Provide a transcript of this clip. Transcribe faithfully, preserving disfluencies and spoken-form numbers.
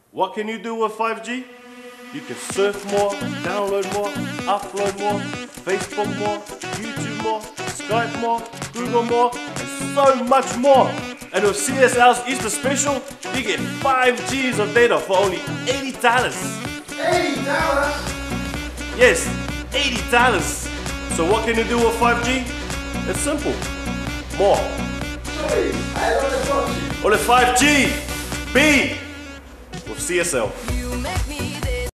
What can you do with five G? You can surf more, download more, upload more, Facebook more, YouTube more, Skype more, Google more, and so much more. And with C S L's Easter special, you get five G's of data for only eighty dollars. eighty dollars? Yes, eighty dollars. So what can you do with five G? It's simple. More. Sorry, I don't know. Only five G. B with C S L.